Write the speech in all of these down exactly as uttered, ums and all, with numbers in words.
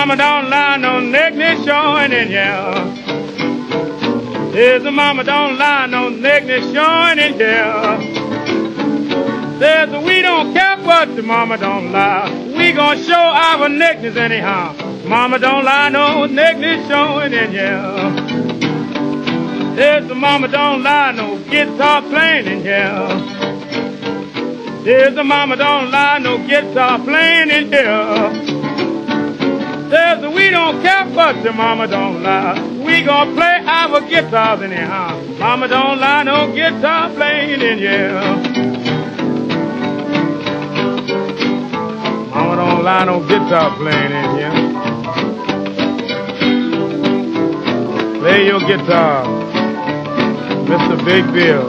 mama don't lie, no nakedness showing in here. There's a mama don't lie, no nakedness showing in here. There's a we don't care what the mama don't lie. We gonna show our nakedness anyhow. Mama don't lie, no nakedness showing in here. There's a mama don't lie, no guitar playing in here. There's a mama don't lie, no guitar playing in here. There's a we don't care what the mama don't lie. We gonna play our guitars anyhow. Mama don't lie, no guitar playing in here. Mama don't lie, no guitar playing in here. Play your guitar, Mister Big Bill.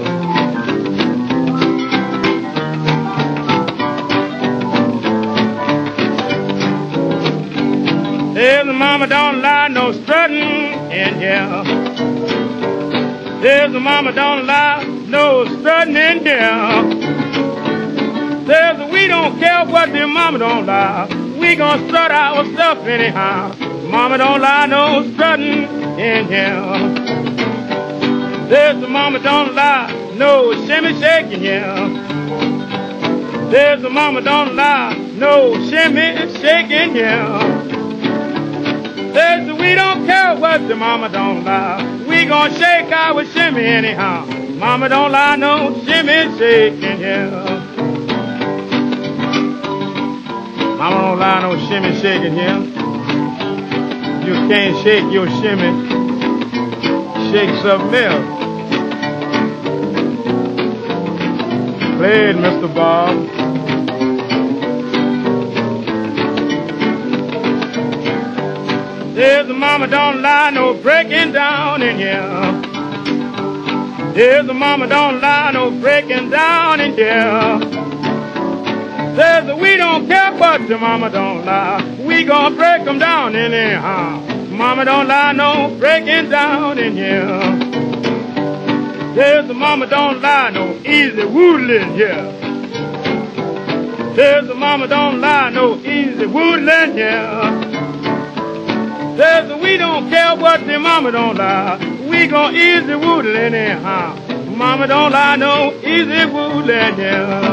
There's a mama don't lie, no strutting in here. There's a mama don't lie, no strutting in here. There's a we don't care what the mama don't lie. We gonna strut our stuff anyhow. Mama don't lie, no strutting in here. There's a mama don't lie, no shimmy shaking here. There's a mama don't lie, no shimmy shaking here. There's a we don't care what the mama don't lie. We gonna shake our shimmy anyhow. Mama don't lie, no shimmy shaking here. Mama don't lie, no shimmy shaking here. You can't shake your shimmy, shake something else. Play it, Mister Bob. There's a mama don't lie, no breaking down in here. There's a mama don't lie, no breaking down in here. There's a we don't care what the mama don't lie. We gonna break them down anyhow. Mama don't lie, no breaking down in here. There's a mama don't lie, no easy woodland here. There's a mama don't lie, no easy woodland here. There's a we don't care what the mama don't lie. We gon' easy woodland anyhow. Mama don't lie, no easy woodland, yeah.